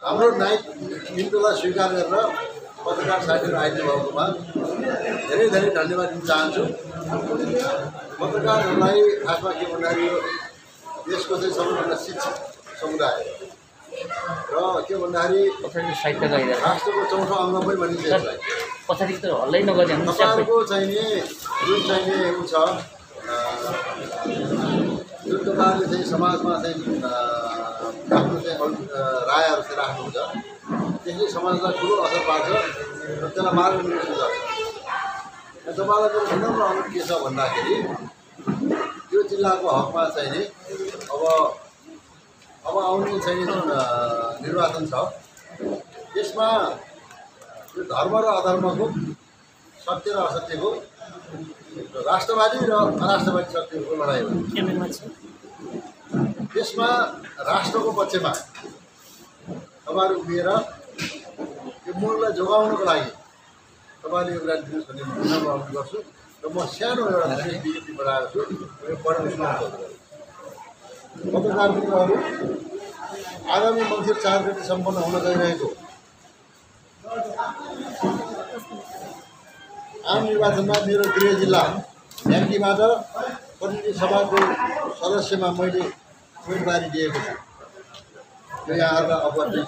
हाम्रो नाइट इन्टरलाई स्वीकार गरेर पत्रकार साथीहरू आइदिनु भएकोमा धेरै धेरै धन्यवाद दिन चाहन्छु। पत्रकारहरूलाई खासमा के भन्दाखेरि देशको चाहिँ सबैभन्दा शिक्षित समुदाय र के भन्दाखेरि राष्ट्रको चौथो अङ्ग पनि भनिन्छ यसलाई। तपाईँहरूको चाहिने जुन चाहिने ऊ छ जुन तपाईँहरूले चाहिँ समाजमा चाहिँ आफ्नो चाहिँ रायहरू चाहिँ राख्नुहुन्छ त्यसले समाजलाई ठुलो असर पार्छ र त्यसलाई मार्गदर्शन गर्छ। तपाईँलाई मेरो विनम्र अनुरोध के छ भन्दाखेरि यो जिल्लाको हकमा चाहिने अब आउने चाहिँ जुन निर्वाचन छ त्यसमा यो धर्म र अधर्मको सत्य र असत्यको राष्ट्रवादी र अराष्ट्रवादी शक्तिहरूको लडाइँ हो। त्यसमा राष्ट्रको पक्षमा तपाईँहरू उभिएर यो मूललाई जोगाउनको लागि तपाईँले योगदान दिनुहोस् भन्ने विनम्र अनुरोध गर्छु र म सानो एउटा विज्ञप्ति बनाएको छु यो पढ्न सुनाउँछु। पत्रकार मित्रहरू, आगामी मङ्सिर 4 गते सम्पन्न हुन गइरहेको आम निर्वाचनमा मेरो गृह जिल्ला म्याग्दीबाट प्रतिनिधि सभाको सदस्यमा मैले उम्मेदवारी दिएको छु। यो यहाँहरूलाई अवगत नै छ।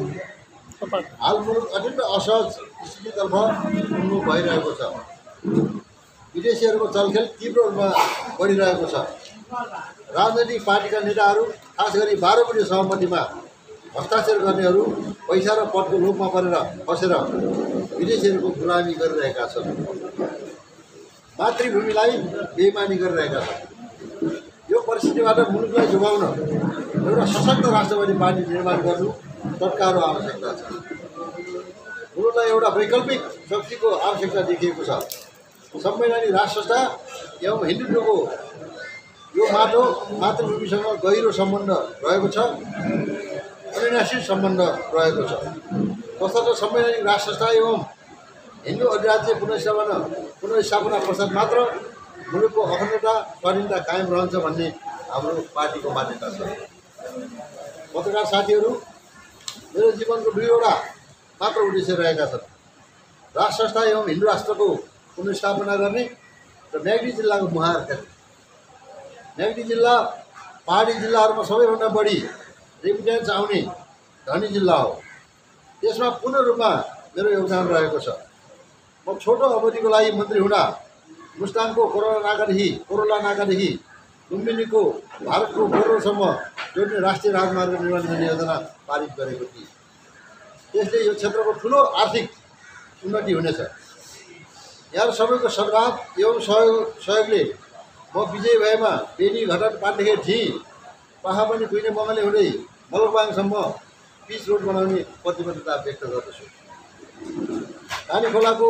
हाल मुलुक अत्यन्त असहज स्थितितर्फ उन्मुख भइरहेको छ। विदेशीहरूको चलखेल तीव्र रूपमा बढिरहेको छ। राजनैतिक पार्टीका नेताहरू खास गरी 12 बुँदे सहमतिमा हस्ताक्षर गर्नेहरू पैसा र पदको लोभमा परेर बसेर विदेशीहरूको गुलामी गरिरहेका छन्। मातृभूमिलाई बेइमानी गरिरहेका छन्। यो परिस्थितिबाट मुलुकलाई जोगाउन एउटा सशक्त राष्ट्रवादी पार्टी निर्माण गर्नु तत्काल आवश्यकता छ। मुलुकलाई एउटा वैकल्पिक शक्तिको आवश्यकता देखिएको छ। सम्वैधानिक राष्ट्रता एवं हिन्दुत्वको यो मातृभूमिसँग गहिरो सम्बन्ध रहेको छ, अविनाशी सम्बन्ध रहेको छ। तसर्थ संवैधानिक राष्ट्रता एवं हिन्दू अधिराज्य पुनर्स्थापना पश्चात मात्र मुलुकको अखण्डता स्वाधीनता कायम रहन्छ भन्ने हाम्रो पार्टीको मान्यता छ। पत्रकार साथीहरू, मेरो जीवनको 2वटा मात्र उद्देश्य रहेका छन्। राष्ट्रस्था एवं हिन्दू राष्ट्रको पुनर्स्थापना गर्ने र म्याग्दी जिल्लाको मुहार फेर्ने। म्याग्दी जिल्ला पहाडी जिल्लाहरूमा सबैभन्दा बढी रेमिट्यान्स आउने धनी जिल्ला हो। त्यसमा पूर्ण रूपमा मेरो योगदान रहेको छ। म छोटो अवधिको लागि मन्त्री हुँदा मुस्ताङको कोरोला नाकादेखि लुम्बिनीको भारतको बोर्डरसम्म जोड्ने राष्ट्रिय राजमार्ग निर्माण गर्ने योजना पारित गरेको थिएँ। त्यसले यो क्षेत्रको ठुलो आर्थिक उन्नति हुनेछ। यहाँ सबैको सद्भाव एवं सहयोगले म विजय भएमा बेनी घटन पाण्डेखेत झिँ पहापनी कुइने मङ्गले हुँदै मलबाङसम्म पिच रोड बनाउने प्रतिबद्धता व्यक्त गर्दछु। काली खोलाको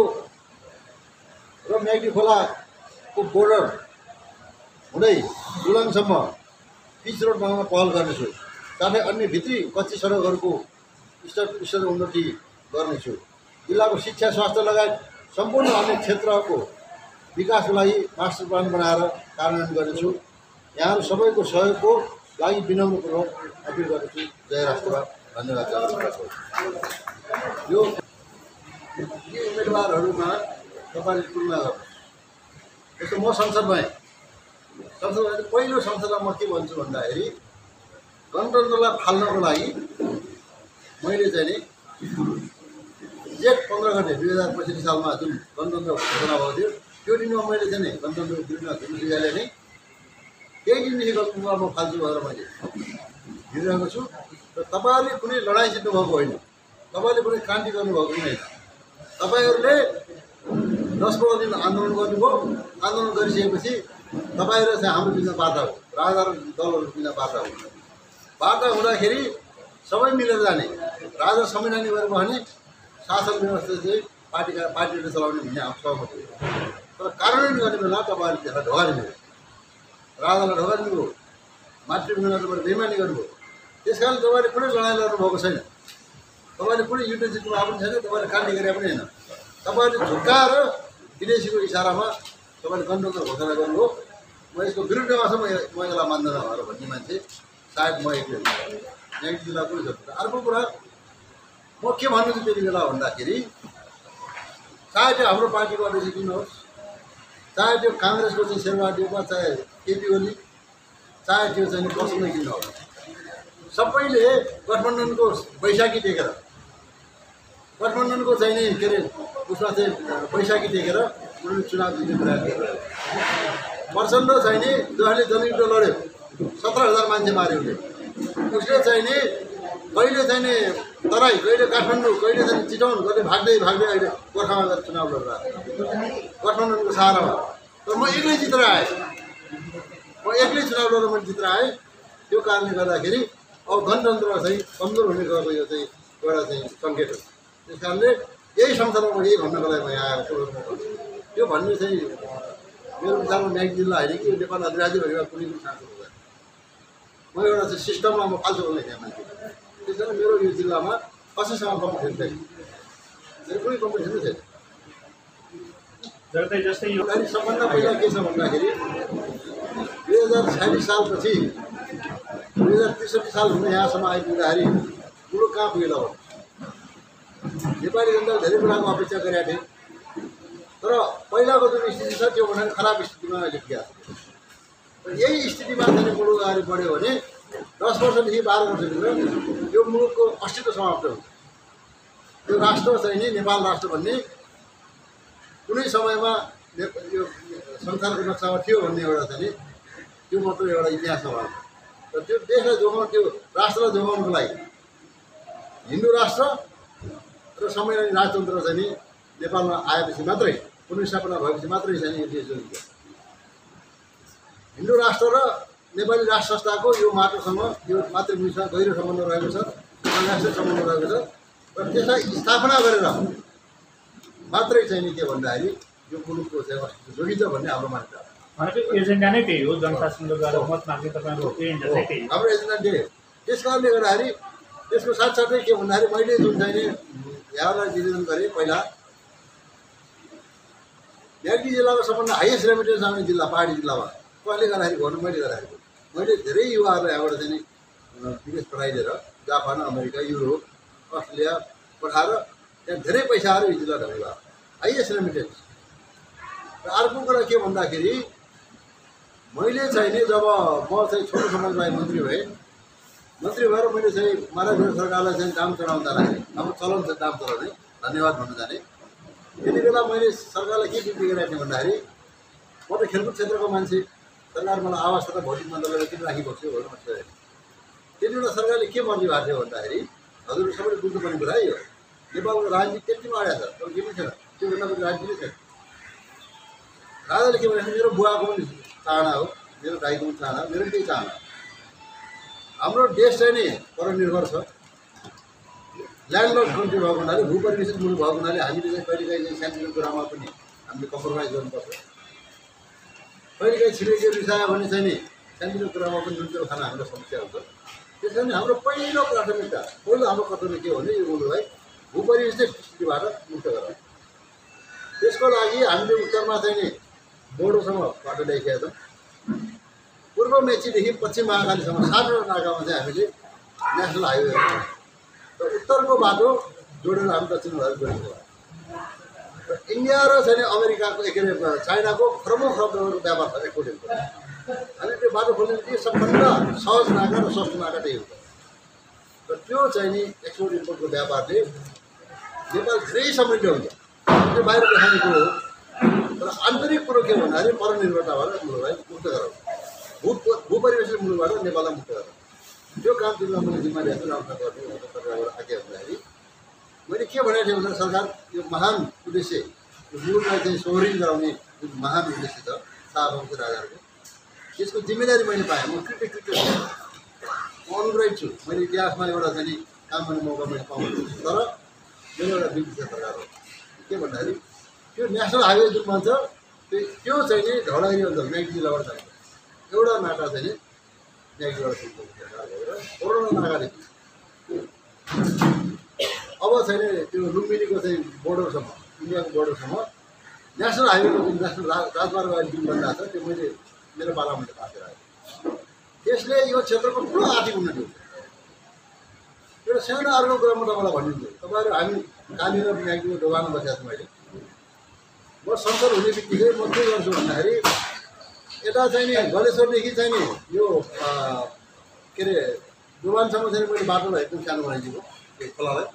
र म्याग्दी खोलाको बोर्डर हुँदै दुलाङसम्म पिच रोड बनाउन पहल गर्नेछु। साथै अन्य भित्री कच्ची सडकहरूको स्तर उन्नति गर्नेछु। जिल्लाको शिक्षा, स्वास्थ्य लगायत सम्पूर्ण अन्य क्षेत्रको विकासको लागि मास्टर प्लान बनाएर कार्यान्वयन गर्नेछु। यहाँहरू सबैको सहयोगको लागि विनम्रपूर्वक अपिल गर्दछु। जय राष्ट्रवाद। धन्यवाद। यो उम्मेदवारहरूमा तपाईँले तुलना गर्नु। जस्तो म संसदमा पहिलो संसदमा म के भन्छु भन्दाखेरि गणतन्त्रलाई फाल्नको लागि मैले चाहिँ नि जेठ 15 गते 2065 सालमा जुन गणतन्त्र घोषणा भएको थियो त्यो दिनमा मैले चाहिँ नि गणतन्त्रको विरुद्धमा धुनुसिजाले नै त्यही दिनदेखि गणतन्त्रमा म फाल्छु भनेर मैले हिँडिरहेको छु। र तपाईँहरूले कुनै लडाइँ जित्नु भएको होइन, तपाईँले कुनै क्रान्ति गर्नुभएको पनि होइन। तपाईँहरूले 10-15 दिन आन्दोलन गर्नुभयो। आन्दोलन गरिसकेपछि तपाईँहरू चाहिँ हाम्रो बिचमा बाधा हो, राजा र दलहरू बिचमा बाधा हो। बाधा हुँदाखेरि सबै मिलेर जाने, राजा संवैधानिक गरेर भने शासन व्यवस्था चाहिँ पार्टीले चलाउने भन्ने हाम्रो सहमति हो। तर कार्यान्वयन गर्ने बेला तपाईँहरूले त्यसलाई ढोगारिदिनु, राजालाई ढोगारिदिनु, मातृभूमिलाई तपाईँले बेइमानी गर्नुभयो। त्यस कारण तपाईँले कुनै लडाइँ लड्नुभएको छैन, तपाईँले कुनै युद्ध जित्नु भएको पनि छैन, तपाईँले क्रान्ति गरे पनि होइन। तपाईँहरूले झुक्काएर विदेशीको इसारामा तपाईँले गणतन्त्र घोषणा गर्नुभयो। म यसको विरुद्धमा छ, म यसलाई मान्दैन भनेर भन्ने मान्छे सायद म एक्लै म्याग्दी जिल्लाको। अर्को कुरा, म के भन्नु चाहिँ त्यति बेला भन्दाखेरि चाहे त्यो हाम्रो पार्टीबाट चाहिँ किन होस्, चाहे त्यो काङ्ग्रेसको चाहिँ शेरबहादुरमा, चाहे केपी ओली, चाहे त्यो चाहिँ कसैले किन होस्, सबैले गठबन्धनको बैशाखी टेकेर, गठबन्धनको चाहिँ नि के अरे उसमा चाहिँ बैशाखी टेकेर उनीहरूले चुनाव जित्ने प्रयास गरेर प्रचण्ड चाहिँ नि जसले जनयुद्ध लड्यो 17,000 मान्छे माऱ्यो उसले चाहिँ नि कहिले चाहिँ नि तराई, कहिले काठमाडौँ, कहिले चाहिँ चितवन, कहिले भाग्दै भाग्दै अहिले गोर्खामा गएर चुनाव लडिरहेको गठबन्धनको सहारामा। तर म एक्लै जितेर आएँ, म एक्लै चुनाव लडेर मैले जितेर आएँ। त्यो कारणले गर्दाखेरि अब गणतन्त्र चाहिँ कमजोर हुने गएको यो चाहिँ एउटा चाहिँ सङ्केत हो। त्यस कारणले यही संसारमा यही भन्नको लागि म यहाँ आएको त्यो भन्ने चाहिँ मेरो विचारमा म्याग जिल्ला होइन कि नेपाल अधिराज्यभरिमा कुनै पनि सांसद हुँदैन। म एउटा चाहिँ सिस्टममा म फाल्छु बोल्ने थिएँ मान्छे। त्यस कारण मेरो यो जिल्लामा कसैसँग कम्पिटिसन छैन, मेरो कुनै कम्पिटिसनै छैन। जस्तै यो सबभन्दा पहिला के छ भन्दाखेरि 2046 सालपछि 2063 साल हुने यहाँसम्म आइपुग्दाखेरि मुलुक कहाँ पुगेला हो। नेपाली जनताले धेरै कुराको अपेक्षा गरेका थिए, तर पहिलाको जुन स्थिति छ त्यो भन्दा खराब स्थितिमा अहिले पुगेको छ। यही स्थितिमा चाहिँ मुलुक अगाडि बढ्यो भने 10 वर्षदेखि 12 वर्षभित्र यो मुलुकको अस्तित्व समाप्त हुन्छ। यो राष्ट्र चाहिँ नि नेपाल राष्ट्र भन्ने कुनै समयमा यो संसारको नक्सामा थियो भन्ने एउटा चाहिँ नि त्यो मात्र एउटा इतिहासमा भएको। र त्यो देशलाई जोगाउनु, त्यो राष्ट्रलाई जोगाउनुको लागि हिन्दू राष्ट्र र सम्मेलनी राजतन्त्र चाहिँ नि नेपालमा आएपछि मात्रै, पुनर्स्थापना भएपछि मात्रै चाहिँ यो देश जोगिन्छ। हिन्दू राष्ट्र र नेपाली राष्ट्र संस्थाको यो माटोसँग, यो मातृभूमिसँग गहिरो सम्बन्ध रहेको छ, राष्ट्रिय सम्बन्ध रहेको छ। र त्यसलाई स्थापना गरेर मात्रै चाहिँ नि के भन्दाखेरि यो मुलुकको चाहिँ अस्तित्व जोगिन्छ भन्ने हाम्रो मान्यता हो। भनेको एजेन्डा नै त्यही हो, जनतासँग गएर मत माग्ने तपाईँको एजेन्डा चाहिँ त्यही हो, हाम्रो एजेन्डा त्यही हो। त्यस कारणले गर्दाखेरि त्यसको साथसाथै के भन्दाखेरि मैले जुन चाहिँ नि यहाँलाई निवेदन गरेँ पहिला, म्याग्दी जिल्लाको सबभन्दा हाइएस्ट रेमिटेन्स आउने जिल्ला पहाडी जिल्लामा कसले गर्दाखेरि भन्नु, मैले गर्दाखेरि मैले धेरै युवाहरूलाई यहाँबाट चाहिँ नि विदेश पठाइदिएर जापान, अमेरिका, युरोप, अस्ट्रेलिया पठाएर त्यहाँ धेरै पैसाहरू यो जिल्ला ढल्यो, हाइएस्ट रेमिटेन्स। र अर्को कुरा के भन्दाखेरि मैले चाहिँ नि जब म चाहिँ छोटो समाजलाई मन्त्री भएँ, मन्त्री भएर मैले चाहिँ महाराष्ट्र सरकारलाई चाहिँ दाम चढाउन जाँदाखेरि, अब चलन चाहिँ दाम चढाउने, धन्यवाद भन्नु जाने, त्यति बेला मैले सरकारलाई के बिक्री गरेको थिएँ भन्दाखेरि म त खेलकुद क्षेत्रको मान्छे, सरकार मलाई आवास तथा भौतिक मन्त्रालयमा किन राखिबस्यो भनेर म सोधेँ। त्यति बेला सरकारले के मर्जी भएको थियो भन्दाखेरि हजुर सबैले बुझ्नुपर्ने कुरा यो नेपालको राजनीति त्यतिमा आएको छ, तर के पनि छैन, त्यो बेला पनि राजनीति छैन। राजाले के भने मेरो बुवाको पनि चाहना हो, मेरो दाइको पनि चाहना, मेरो पनि त्यही चाहना। हाम्रो देश चाहिँ नि परनिर्भर छ, ल्यान्डलक कन्ट्री भएको हुनाले, भूपरिवेशित मुलुक भएको हुनाले हामीले चाहिँ कहिलेकाहीँ चाहिँ सानोतिनो कुरामा पनि हामीले कम्प्रोमाइज गर्नुपर्छ। कहिलेकाहीँ छिमेकी रिसायो भने चाहिँ नि सानोतिनो कुरामा पनि नुन तेल खान हामीलाई समस्या हुन्छ। त्यस कारण हाम्रो पहिलो प्राथमिकता, पहिलो हाम्रो कर्तव्य के हो भने यो मुलुकलाई भूपरिवेशित स्थितिबाट मुक्त गराउनु। त्यसको लागि हामीले उत्तरमा चाहिँ नि बोर्डोसम्म बाटो ल्याइसकेका छौँ। पूर्व मेचीदेखि पश्चिम महाकालीसम्म 7वटा नाकामा चाहिँ हामीले नेसनल हाइवे र उत्तरको बाटो जोडेर हामी दक्षिण भएर जोडिन्छ। र इन्डिया र चाहिँ अमेरिकाको के अरे चाइनाको प्रमुख शब्दहरूको व्यापार छ एक्सपोर्ट। हामी त्यो बाटो खोल्ने बित्तिकै सबभन्दा सहज नाका र सस्तो नाका त्यही हुन्छ। र त्यो चाहिँ नि एक्सपोर्ट इम्पोर्टको व्यापारले नेपाल धेरै समृद्ध हुन्छ, त्यो बाहिर देखाउने कुरो हो। तर आन्तरिक कुरो के भन्दाखेरि परनिर्भरताबाट मुलुकलाई मुक्त गराउनु, भूपरिवेशित मुलुकबाट नेपाललाई मुक्त गराउनु, त्यो काम चाहिँ मैले जिम्मा लिएको छु। राम्रो गर्ने सरकारबाट आज्ञा भन्दाखेरि मैले के भनेको थिएँ भन्दा सरकार यो महान उद्देश्य, यो मुलुकलाई चाहिँ सोहोरिन गराउने जुन महान उद्देश्य छ शाहबहादुर राजाहरूको, त्यसको जिम्मेदारी मैले पाएँ। म कृतज्ञ म अनुग्रहित छु, मैले इतिहासमा एउटा चाहिँ काम गर्ने मौका मैले पाउँछु। तर मेरो एउटा बिन्ती छ सरकार हो के भन्दाखेरि त्यो नेसनल हाइवे जुन भन्छ त्यो चाहिँ नि ढलाइरी अञ्चल म्याग्दी जिल्लाबाट जान्छ। एउटा नाका चाहिँ नि म्याग्दीबाट कोरोना नाकादेखि अब चाहिँ नि त्यो लुम्बिनीको चाहिँ बोर्डरसम्म, इन्डियाको बोर्डरसम्म नेसनल हाइवेको जुन नेसनल राजमार्ग अहिले जुन बनिरहेको छ त्यो मैले मेरो पालामा पासेर आएँ। त्यसले यो क्षेत्रको ठुलो आर्थिक उन्नति हुन्छ। एउटा सानो अर्को कुरा म तपाईँलाई भनिदिन्छु। तपाईँहरू हामी काली र म्याग्दीको दोकानमा बसेको छु मैले। म संसद हुने बित्तिकै म के गर्छु भन्दाखेरि यता चाहिँ नि गलेश्वरदेखि चाहिँ नि यो के अरे दोकानसम्म चाहिँ मैले बाटोलाई एकदम सानो बनाइदिएको त्यो खोलालाई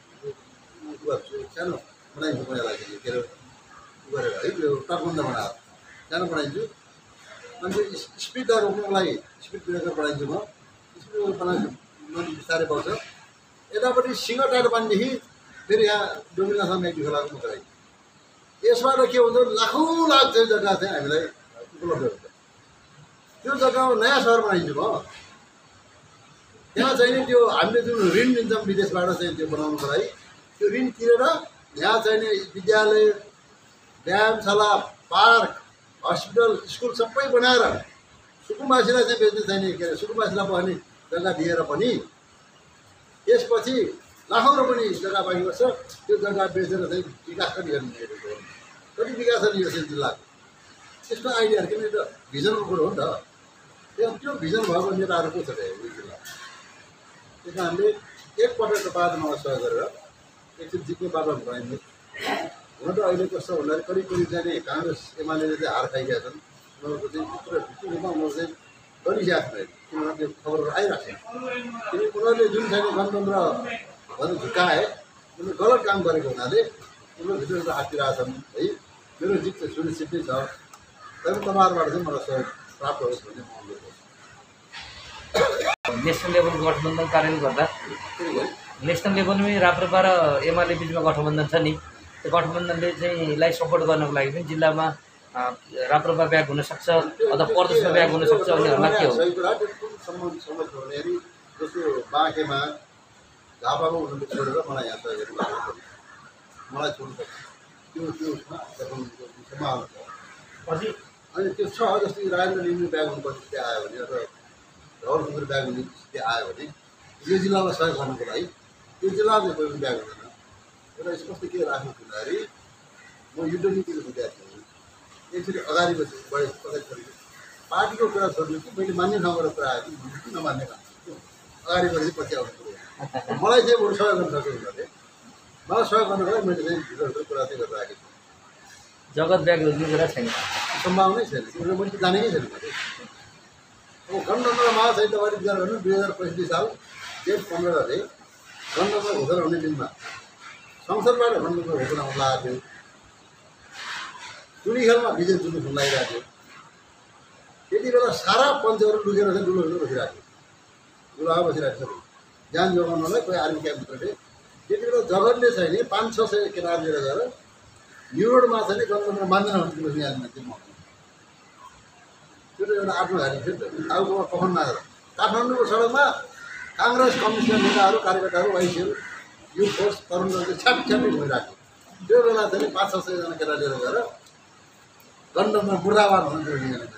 सानो बनाइदिन्छु पहिला चाहिँ के अरे गरेर है त्यो तटबन्ध बनाएर सानो बनाइदिन्छु। अनि त्यो स्पिडलाई रोक्नुको लागि स्पिड ब्रेकर बनाइदिन्छु म। स्पिड ब्रेकर बनाइदिन्छु नदी बिस्तारै बढ्छ। यतापट्टि सिङ्गटार पानीदेखि फेरि यहाँ डोमिनासम्म म्याग्दी खोलाको मुख आइ यसबाट के हुन्छ लाखौँ लाख चाहिँ जग्गा चाहिँ हामीलाई उपलब्ध हुन्छ। त्यो जग्गामा नयाँ सहर बनाइदिन्छु म। त्यहाँ चाहिँ नि त्यो हामीले जुन ऋण लिन्छौँ विदेशबाट चाहिँ त्यो बनाउनुको लागि त्यो ऋण तिरेर यहाँ चाहिँ नि विद्यालय व्यायामशाला पार्क हस्पिटल स्कुल सबै बनाएर सुकुम्बासीलाई चाहिँ बेच्ने चाहिँ नि के अरे सुकुम्बासीलाई बस्ने जग्गा दिएर पनि त्यसपछि लाखौँ रुपियाँ जग्गा बाँकी बस्छ। त्यो जग्गा बेचेर चाहिँ विकास पनि गर्ने कति विकास गर्ने यो जिल्लाको त्यस्तो आइडियाहरू किन त भिजनको कुरो हो नि त। त्यो भिजन भएको नेताहरू को छ यो जिल्ला। त्यस कारणले एकपटक बाटो मलाई सहयोग गरेर एकछिन जित्ने बाटो बनाइदिनु। हुन त अहिले कस्तो भन्दाखेरि करिब करिब चाहिँ काङ्ग्रेस एमाले चाहिँ हार खाइरहेका छन्। उनीहरूको चाहिँ पुरा भित्रीमा उनीहरू चाहिँ गरिरहेको छैन किनभने त्यो खबरहरू आइरहेको छैन। किनकि उनीहरूले जुन छैन गणतन्त्र भनेर झुकाए उनीहरूले गलत काम गरेको हुनाले उनीहरू भित्र आत्तिरहेका छन् है। मेरो जित चाहिँ सुनिश्चित नै छ। तैपनि तपाईँहरूबाट चाहिँ मलाई सहयोग प्राप्त होस् भन्ने म अनुरोध गर्छु। नेसनल लेभलको गठबन्धन कार्यान्वयन गर्दा नेसनल लेभलमै राप्रपा र एमाले बिचमा गठबन्धन छ नि, त्यो गठबन्धनले चाहिँ लाई सपोर्ट गर्नको लागि पनि जिल्लामा राप्रपा ब्याग हुनसक्छ अथवा प्रदेशमा ब्याग हुनसक्छ भन्नेहरूमा के हो? सही कुरा। त्यो कुन सम्बन्ध भन्दाखेरि जस्तो बाँकेमा झापामा उनीहरूले छोडेर मलाई यहाँ सहयोग गर्नु मलाई छोड्नु सक्छ त्यो उसमा सम्भावना छ। अनि त्यो छ जस्तै राजेन्द्र लिम्बू ब्याग हुनुपर्ने स्थिति आयो भने अथवा धवल सुन्दर ब्याग हुने स्थिति आयो भने यो जिल्लालाई सहयोग गर्नुको लागि त्यो जिल्ला चाहिँ कोही पनि ब्याग हुँदैन। एउटा स्पष्ट के राख्नु भन्दाखेरि म युद्ध नीतिको विद्यार्थी हुँ। एकचोटि अगाडि बढे पछाडि पार्टीको कुरा छोड्नु कि मैले मान्ने ठाउँबाट कुरा आयो कि नमान्ने ठाउँ अगाडि बढेपछि पछि आउने कुरो मलाई चाहिँ बरु सहयोग गर्न सक्छ उनीहरूले। मलाई सहयोग गर्नुको लागि मैले चाहिँ भित्र कुरा चाहिँ गरेर राखेको छु। जगत ब्याग रोज्ने कुरा छैन, सम्भावनै छैन। किनभने मैले जानेकै छैन मैले। अब गणतन्त्रमा चाहिँ तपाईँले विचार गर्नु 2065 साल जेठ 15 गते गणतन्त्र घोषणा हुने दिनमा संसदबाट गणतन्त्र घोषणा हुन लागेको थियो। टुलीखेलमा विजय जुलुस हुन लागिरहेको थियो। त्यति बेला सारा पञ्चहरू लुकेर चाहिँ डुलो बसिरहेको थियो। डुलामा बसिरहेको छ ज्यान जोगाउनलाई कोही आर्मी क्याम्पभित्रले। त्यति बेला जगतले चाहिँ नि 500-600 केटार लिएर गएर न्युरोडमा चाहिँ गणतन्त्र मान्दैन भन्ने यहाँ मान्छे म त्यो त एउटा आत्मघाती थियो नि त। आउकोमा कफन मागेर काठमाडौँको सडकमा काङ्ग्रेस कम्युनिस्ट नेताहरू कार्यकर्ताहरू वाइसीहरू यो फोर्स तरुण दलले छ्यापछ्यापै भइरहेको थियो। त्यो बेला चाहिँ 500-600 जना केटा लिएर गएर गणतन्त्र मुर्दाबाद भन्नु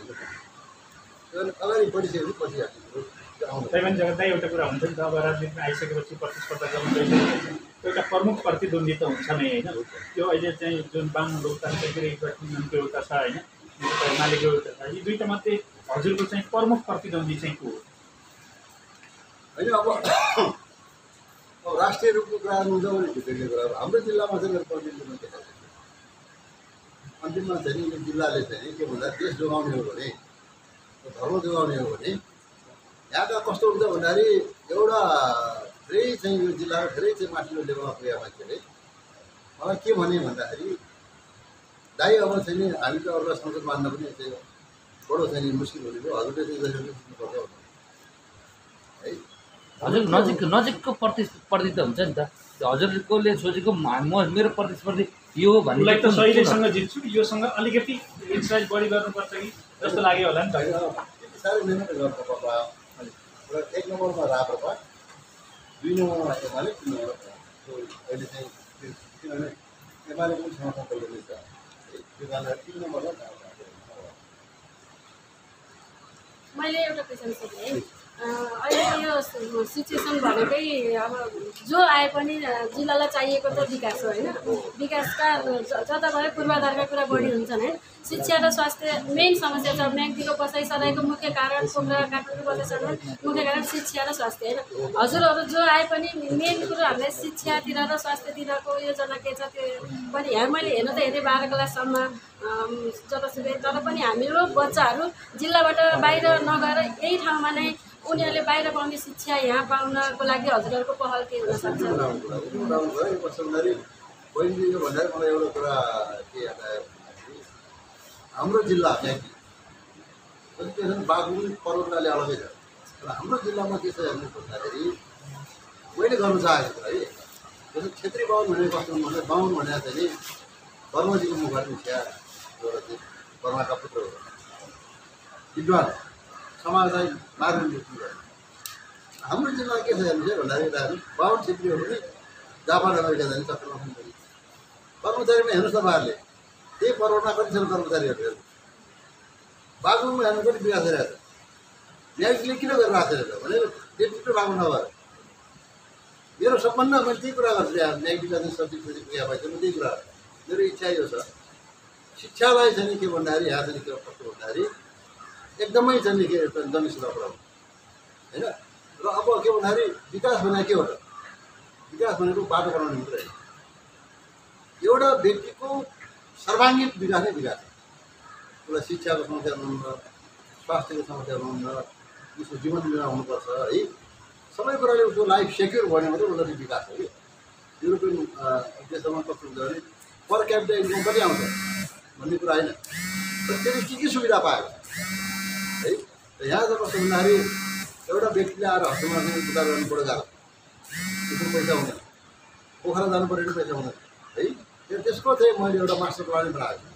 अगाडि बढिसकेपछि पछि आएको तैपनि जगतलाई एउटा कुरा हुन्छ नि त, अब राजनीतिमा आइसकेपछि प्रतिस्पर्धा गर्नु एउटा प्रमुख प्रतिद्वन्दी त हुन्छ नै होइन। त्यो अहिले चाहिँ जुन वाम लोकतान्त्रिक गठबन्धनको एउटा छ होइन, एमालेको एउटा छ, यी दुईवटा मात्रै हजुरको चाहिँ प्रमुख प्रतिद्वन्दी चाहिँ को हो? होइन अब राष्ट्रिय रूपको कुरा गर्नुहुन्छ भने भित्रको कुरा हाम्रो जिल्लामा चाहिँ मेरो प्रतिनिधित्व देखाएको छ। अन्तिममा चाहिँ यो जिल्लाले चाहिँ के भन्दा देश जोगाउने हो भने धर्म जोगाउने हो भने यहाँका कस्तो हुन्छ भन्दाखेरि एउटा धेरै चाहिँ यो जिल्लाको धेरै चाहिँ माथिल्लो लेभलमा पुगेका मान्छेले मलाई के भने भन्दाखेरि दाइ अब चाहिँ नि हामी त अरूलाई संसद मान्न पनि चाहिँ बडो चाहिँ मुस्किल हुने भयो, हजुरले चाहिँ जसरी सिक्नुपर्छ है। हजुर नजिकको प्रतिस्पर्धी त हुन्छ नि त। हजुरकोले सोचेको मेरो प्रतिस्पर्धी यो हो भन्ने उसलाई त सहिलेसँग जित्छु, योसँग अलिकति एक्सर्साइज बढी गर्नुपर्छ कि जस्तो लाग्यो होला नि त। त्यति साह्रै मिहिनेत गर्नुपर्छ। एक नम्बरमा राप्रपा, 2 नम्बरमा एमाले, 3 नम्बरमा अहिले चाहिँ किनभने एमाले पनि समर्थन गरिरहेको छ त्यो कारणले 3 नम्बरमा मैले एउटा क्वेसन सोधेँ है। अहिले यो सिचुएसन भनेकै अब जो आए पनि जिल्लालाई चाहिएको त विकास हो होइन। विकासका जता भए पूर्वाधारका कुरा बढी हुन्छन् है। शिक्षा र स्वास्थ्य मेन समस्या छ। म्याग्दीको बसाइ सराईको मुख्य कारण, पोखरा काठमाडौँ बसाइ सराई मुख्य कारण शिक्षा र स्वास्थ्य होइन। हजुरहरू जो आए पनि मेन कुरो हामीलाई शिक्षातिर र स्वास्थ्यतिरको योजना के छ त्यो पनि मैले हेर्न त हेरेँ 12 क्लाससम्म जतासुकै, तर पनि हाम्रो बच्चाहरू जिल्लाबाट बाहिर नगएर यही ठाउँमा नै उनीहरूले बाहिर पाउने शिक्षा यहाँ पाउनको लागि हजुरहरूको पहल के हुन सक्छ? बहिनीले भन्दा मलाई एउटा कुरा के याद आयो, हाम्रो जिल्ला म्याग्दी बागलुङ पर्वतले अलगै छ, तर हाम्रो जिल्लामा के छ हेर्नु भन्दाखेरि मैले गर्नु चाहेको है, जस्तो छेत्री बाहुन भनेको कस्तो भन्दा बाहुन भनेको चाहिँ नि कर्मजीको मुखबाट मुखिया एउटा चाहिँ कर्माका पुत्र हो, विद्वान समाजलाई मार्ग निर्देशन गर्नु। हाम्रो जिल्लामा के छ हेर्नु चाहिँ भन्दाखेरि बाहुन छेत्रीहरू पनि जापान अमेरिका जाने चक्रमा कर्मचारीमा हेर्नुहोस् तपाईँहरूले त्यही पर्वतमा कति छन् कर्मचारीहरू हेर्नु, बागलुङमा हेर्नु पनि विकास गरिरहेको छ। म्याग्दीले किन गरिरहेको छैन भने नेतृत्व राम्रो नभएर। मेरो सबभन्दा मैले त्यही कुरा गर्छु, म्याग्दीका चाहिँ सचिव क्रिया भएछ, म त्यही कुरा मेरो इच्छा यो छ शिक्षालाई चाहिँ नि के भन्दाखेरि यहाँ चाहिँ के कस्तो भन्दाखेरि एकदमै चाहिँ नि के जनसेवा पुऱ्याउनु होइन। र अब के भन्दाखेरि विकास भनेको के हो त? विकास भनेको बाटो बनाउने मात्रै होइन, एउटा व्यक्तिको सर्वाङ्गीण विकास नै विकास हो। उसलाई शिक्षाको समस्या हुनुहुन्न, स्वास्थ्यको समस्या हुनुहुन्न, उसको जीवन निर्वाह हुनुपर्छ है, सबै कुराले उसको लाइफ सेक्योर गर्ने मात्रै उसलाई विकास हो कि। युरोपियन देशमा कस्तो हुन्छ भने पर क्यापिटल इन्कम कति आउँछ भन्ने कुरा होइन, तर त्यसले के सुविधा पाएको है। र यहाँ चाहिँ कस्तो भन्दाखेरि एउटा व्यक्तिले आएर हस्पिटलमा चाहिँ उपचार गर्नु पऱ्यो, गाह्रो त्यसको पैसा हुँदैन, पोखरा जानु पऱ्यो भने पैसा हुँदैन है। त्यसको चाहिँ मैले एउटा मास्टर प्लान बनाएको छु।